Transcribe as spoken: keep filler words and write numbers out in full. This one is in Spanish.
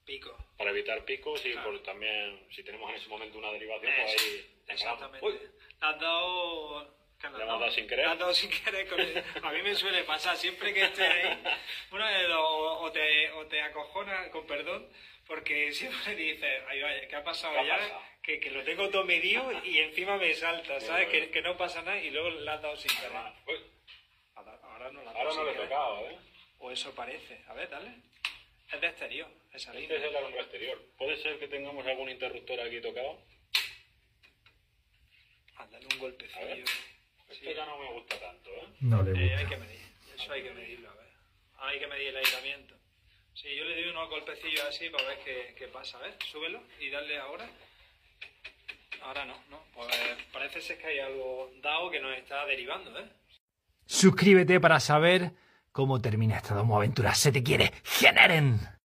Pico. Para evitar picos y Claro. por también, si tenemos en ese momento una derivación, pues Eso, ahí... exactamente. Uy, Le has dado... ¿Qué le has Le hemos dado sin querer. Le has dado sin querer. Con el... A mí me suele pasar, siempre que estoy ahí, una de dos, o, o te, o te acojonas, con perdón, porque siempre dices, ay, vaya, ¿qué ha pasado ¿Qué ha ya? pasado? Que, que lo tengo todo medido y encima me salta, ¿sabes? Que, que no pasa nada y luego le has dado sin querer. Uy, Ahora ahora no le has ahora dado no sin le he querer. tocado, ¿eh? O eso parece. A ver, dale. Es de exterior, esa Este línea. es el alumbro exterior. ¿Puede ser que tengamos algún interruptor aquí tocado? Ah, dale un A ver. golpecillo. Esto ya no me gusta tanto, ¿eh? No le Eh, gusta. hay que medir. Eso hay que medirlo, a ver. Hay que medir el aislamiento. Sí, yo le doy unos golpecillos así para ver qué, qué pasa. A ver, súbelo y darle ahora. Ahora no, ¿no? Pues parece ser que hay algo dado que nos está derivando, ¿eh? Suscríbete para saber cómo termina esta Domo Aventura. Se te quiere. ¡Generen!